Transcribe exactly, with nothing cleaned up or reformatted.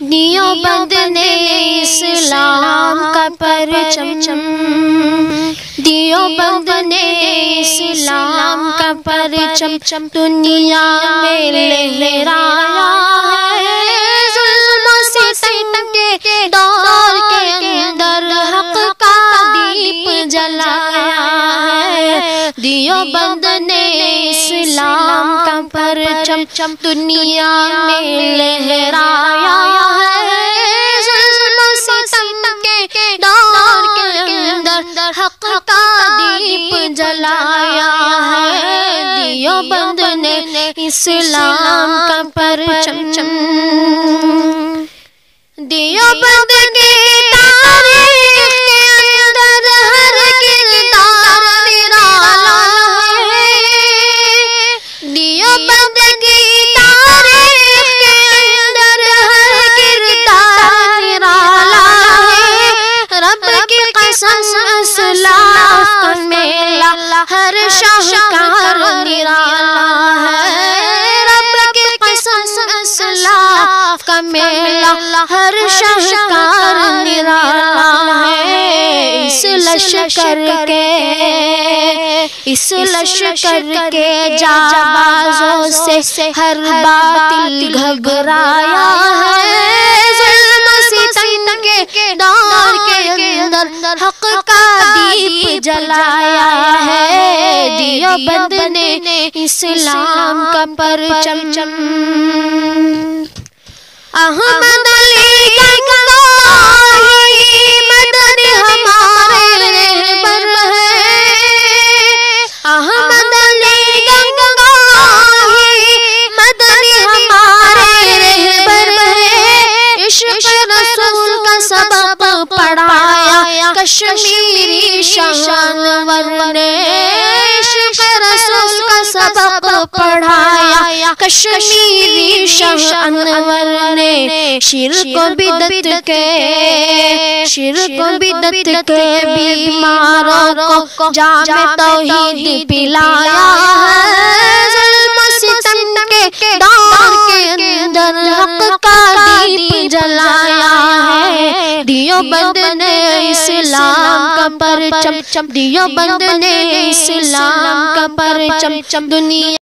دیوبند نے اسلام کا پرچم دیوبند نے اسلام کا پرچم دنیا میں لہرایا ہے۔ ظلم و ستم کے دور کے اندر حق کا دیپ جلایا ہے۔ دیوبند نے اسلام کا پرچم دنیا میں لہرایا ہے۔ ظلم و ستم کے دور کے اندر حق کا دیپ جلایا ہے۔ دیوبند نے اسلام کا پرچم دیوبند کی تاریخ کے اندر ہر کردار نرالا ہے۔ دیوبند کی تاریخ کے اندر ہر کردار نرالا ہے۔ رب کی قسم اسلاف کا میلہ ہر شاہکار نرالا ہے۔ رب کی قسم اسلاف کا میلہ ہر شاہکار نرالا ہے۔ اس لشکر کے اس لشکر کے جانبازوں سے ہر باطل گھبرایا ہے۔ ظلم و ستم کے دور کے اندر حق کا دیپ جلایا ہے۔ دیوبند نے اسلام کا پرچم احمد علی گنگوہی مدد ہمارے رہبر ہے۔ احمد علی گنگوہی مدد ہمارے رہبر ہے۔ عشق رسول کا سبق پڑھایا کشمیری شانور نے۔ عشق رسول کا سبق پڑھایا کشمیری شانور نے۔ شرک و بدعت کے شرک و بدعت کے بیماروں کو جام توحید پلایا ہے۔ ظلم و ستم کے دور کے اندر حق کا دیپ جلایا ہے۔ دیوبند نے اسلام کا پرچم دیوبند نے اسلام کا پرچم دنیا